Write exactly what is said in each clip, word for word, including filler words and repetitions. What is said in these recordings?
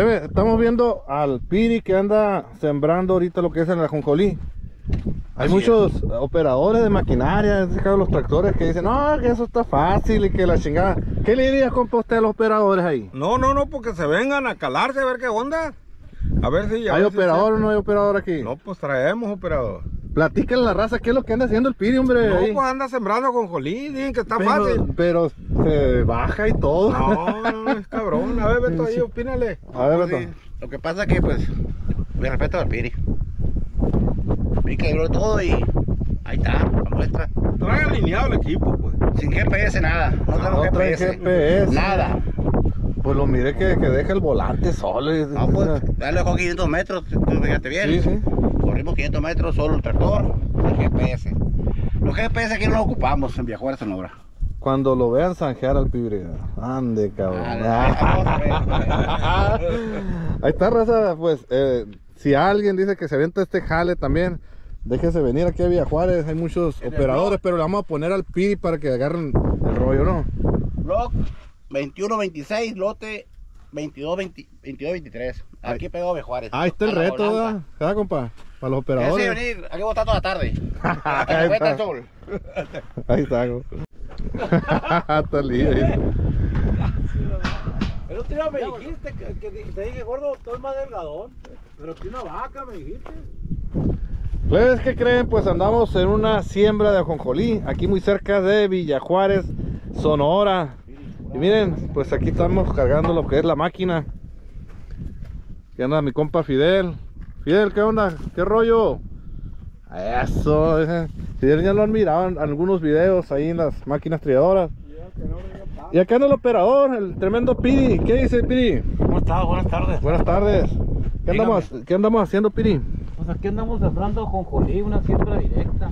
Plebe, estamos viendo al Piri que anda sembrando ahorita lo que es en el ajonjolí. Hay Así muchos es. operadores de maquinaria, de los tractores, que dicen, no, que eso está fácil y que la chingada. ¿Qué le dirías, compa, usted a los operadores ahí? No, no, no, porque se vengan a calarse a ver qué onda. A ver si... A ¿Hay ver operador o si no hay operador aquí? No, pues traemos operador. Platiquen la raza, ¿qué es lo que anda haciendo el Piri, hombre? No, ahí? pues anda sembrando ajonjolí, dicen que está pero, fácil. Pero se baja y todo. No, no, no, es cabrón. A ver, Beto, ahí, opínale. A ver, pues, Beto. sí. Lo que pasa es que, pues, me respeto al Piri. Vi que logró todo y ahí está, la muestra. Trae alineado el equipo, pues. Sin G P S nada, no tenemos No G P trae S. G P S. Nada. Pues lo miré que, que deja el volante solo. Y... No, pues, dale con quinientos metros, tú fíjate bien. Sí, sí. Corrimos quinientos metros, solo el tractor, el G P S. Los G P S aquí no los ocupamos en Villajuárez, Sonora. Cuando lo vean zanjear al Piri, ande cabrón. Ah, Ahí está, raza, pues, eh, si alguien dice que se avienta este jale también, déjese venir aquí a Villajuárez, hay muchos operadores, pero le vamos a poner al Piri para que agarren el rollo, ¿no? Block veintiuno veintiséis, lote veintidós veintitrés. Aquí pegado Villajuárez. Ahí está el reto, ¿verdad? ¿Verdad, compa? Para los operadores. Ese venir, hay que botar toda la tarde. Hasta que cuesta el sol. Ahí está, compa. Está lindo. El otro día me dijiste que, que te dije, gordo, estoy más delgadón, pero que una vaca me dijiste. ¿Ustedes qué creen? Pues andamos en una siembra de ajonjolí, aquí muy cerca de Villajuárez, Sonora. Y miren, pues aquí estamos cargando lo que es la máquina. Aquí anda mi compa Fidel. Fidel, ¿qué onda? ¿Qué rollo? Eso, Fidel ya lo han mirado en algunos videos ahí en las máquinas trilladoras. Y acá anda el operador, el tremendo Piri. ¿Qué dice, Piri? ¿Cómo estás? Buenas tardes. Buenas tardes. ¿Qué andamos, ¿Qué andamos haciendo, Piri? Pues aquí andamos sembrando ajonjolí, una siembra directa.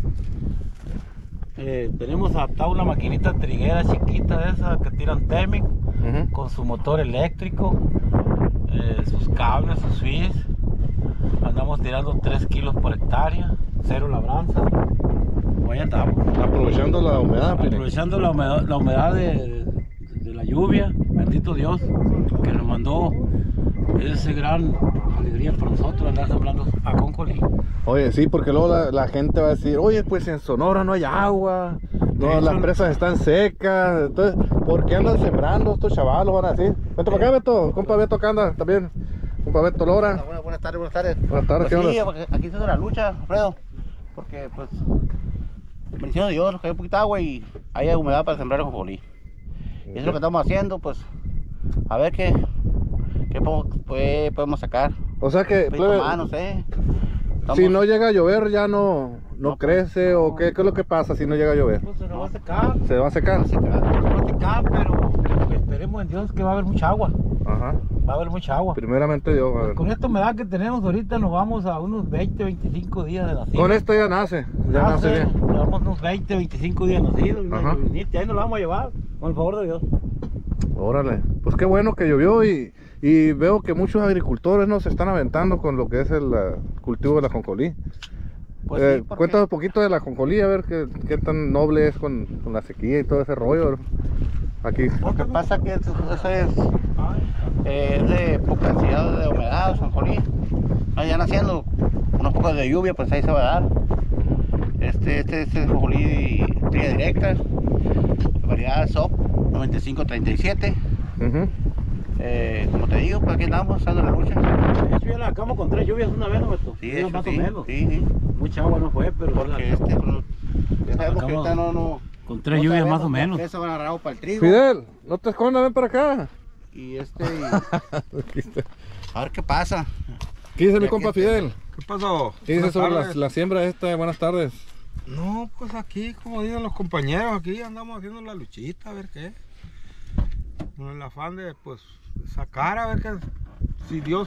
Eh, tenemos adaptado una maquinita triguera chiquita de esa que tiran Temic, uh-huh, con su motor eléctrico, eh, sus cables, sus switches. Andamos tirando tres kilos por hectárea, cero labranza. Pues ya estamos. Aprovechando la humedad, Piri. Aprovechando la humedad, la humedad de, de, de la lluvia, bendito Dios, que nos mandó ese gran alegría para nosotros andar sembrando ajonjolí. Oye, sí, porque luego la, la gente va a decir, oye, pues en Sonora no hay agua, no, las presas están secas, entonces, ¿por qué andan sembrando estos chavalos? Van a decir. Vente para acá, Beto, compa Beto acá anda también, compa Beto Lora. Buenas, buenas tardes, buenas tardes. Buenas tardes, pues ¿qué sí, onda? aquí se hace la lucha, Alfredo, porque pues, bendición de Dios, hay un poquito de agua y hay humedad para sembrar ajonjolí. Y eso es lo que estamos haciendo, pues, a ver qué, qué podemos, pues, podemos sacar. O sea que, plebe, más, no sé. Estamos... si no llega a llover ya no, no, no crece, no. o qué, qué es lo que pasa si no llega a llover. Pues se nos va a secar. Se va a secar. Se va a secar, pero esperemos en Dios que va a haber mucha agua. Ajá. Va a haber mucha agua. Primeramente Dios, a ver. Con esta humedad que tenemos ahorita nos vamos a unos veinte, veinticinco días de nacido. Con esto ya nace, ya nace, nace bien. Nos vamos unos veinte, veinticinco días nacidos. Ajá. Y ahí nos lo vamos a llevar, con el favor de Dios. Órale, pues qué bueno que llovió y, y veo que muchos agricultores no se están aventando con lo que es el uh, cultivo de la ajonjolí. Pues eh, sí, cuéntanos un poquito de la ajonjolí, a ver qué, qué tan noble es con, con la sequía y todo ese rollo aquí. Lo que pasa es que eso, eso es, eh, es de poca cantidad de humedad, ajonjolí. Ya naciendo unos pocos de lluvia, pues ahí se va a dar. Este, este, este es ajonjolí trilla directa, variedad S O P noventa y cinco treinta y siete. Uh-huh. eh, como te digo, pues aquí andamos dando la lucha. Eso ya la sacamos con tres lluvias una vez, ¿no, Beto? Sí, eso, más sí, o menos. Sí, sí. Mucha agua no fue, pero... Porque este, pues, ya sabemos que ahorita no, no... Con tres no lluvias más o sabemos, menos. Eso van a agarrar para el trigo. Fidel, no te escondas, ven para acá. Y este... Y... a ver qué pasa. ¿Qué dice mi compa Fidel? ¿Qué pasó? ¿Qué dice sobre la, la siembra esta? Buenas tardes. No, pues aquí, como dicen los compañeros, aquí andamos haciendo la luchita, a ver qué. Con el afán de, pues, sacar, a ver qué. Si Dios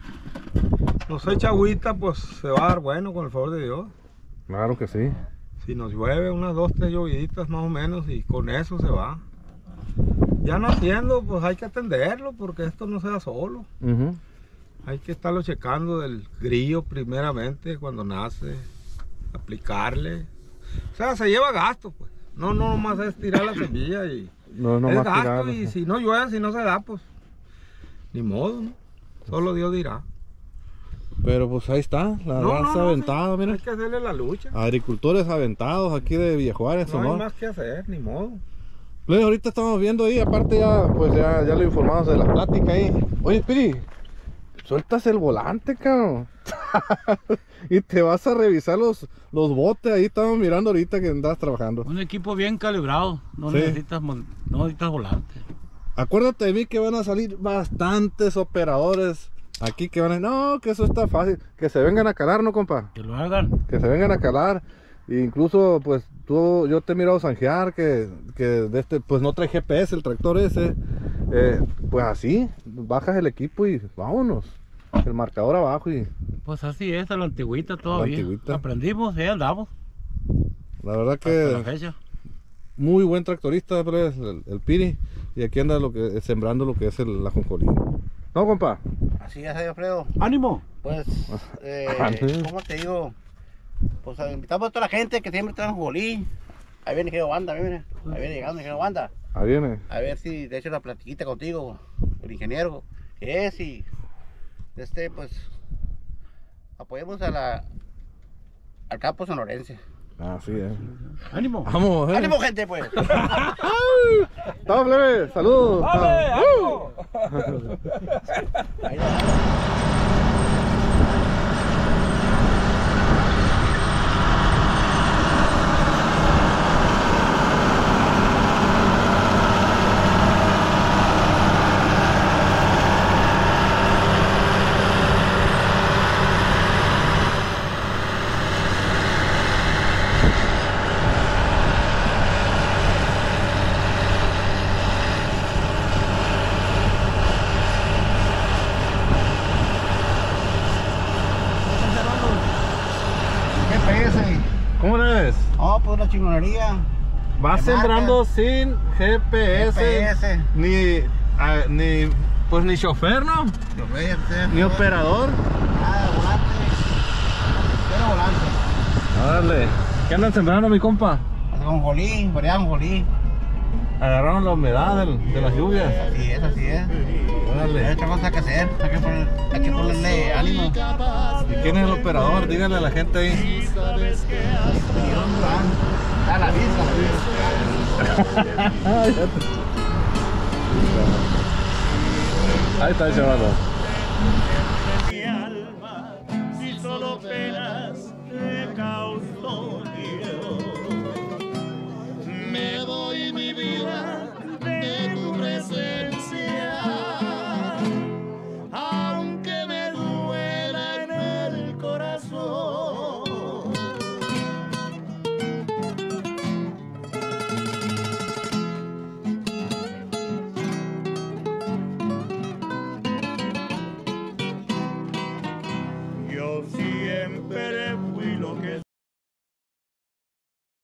nos echa agüita, pues se va a dar bueno, con el favor de Dios. Claro que sí. Si nos llueve unas dos, tres lloviditas más o menos, y con eso se va. Ya naciendo, pues hay que atenderlo, porque esto no se da solo. Uh-huh. Hay que estarlo checando del grillo primeramente cuando nace, aplicarle. O sea, se lleva gasto, pues. No, no nomás es tirar la semilla y... No, no es más gasto tirarla. Y si no llueve, si no se da, pues... Ni modo, ¿no? Solo Dios dirá. Pero pues ahí está, la No, raza no, no, aventada, sí, miren. hay que hacerle la lucha. Agricultores aventados aquí de Villajuárez, No hay Sonora. más que hacer, ni modo. Luego, ahorita estamos viendo ahí, aparte ya, pues ya, ya lo informamos de la plática ahí. Oye, Piri, sueltas el volante, cabrón. Y te vas a revisar los, los botes, ahí estamos mirando ahorita que andas trabajando. Un equipo bien calibrado, no Sí. necesitas mon- no necesitas volante. Acuérdate de mí que van a salir bastantes operadores aquí que van a decir, no, que eso está fácil, que se vengan a calar, ¿no, compa? Que lo hagan. Que se vengan a calar. E incluso, pues, tú, yo te he mirado zanjear que, que de este, pues no trae G P S el tractor ese. Eh, pues así, bajas el equipo y vámonos. El marcador abajo y Pues así es, a la antigüita todavía. antigüita. Aprendimos y ahí andamos. la verdad Hasta la que fecha. muy buen tractorista, pues, el, el Piri. Y aquí anda lo que, sembrando lo que es el, la ajonjolí. ¿No, compa? Así es, Alfredo. ¡Ánimo! Pues, eh, Ándale. ¿cómo te digo? Pues eh, invitamos a toda la gente que siempre trae jolí. Ahí viene que banda, mira. Ahí viene llegando que banda. Ahí viene. A ver si de hecho la platiquita contigo, el ingeniero. Que es y este, pues, apoyemos a la, al campo sonorense. Así es. ¡Ánimo! Vamos, eh. ¡Ánimo, gente, pues! ¡Estamos, plebe! ¡Saludos! ¡Vale, ánimo! Ahí va. G P S. ¿Cómo eres? Oh, pues la chingonería. Vas De sembrando sin G P S, G P S. Ni, ah, ni, pues ni chofer, ¿no? Lo voy a hacer. Ni operador. Nada, volante. Cero volante. Órale. ¿Qué andan sembrando, mi compa? Con jolí, variedad con jolí. Agarraron la humedad del- de las lluvias. Así es, así es. Hay Órale. otra cosa que hacer. Hay que, poner, hay que ponerle ánimo. ¿Y quién es el operador? Díganle a la gente ahí. A la vista. Ahí está el chaval.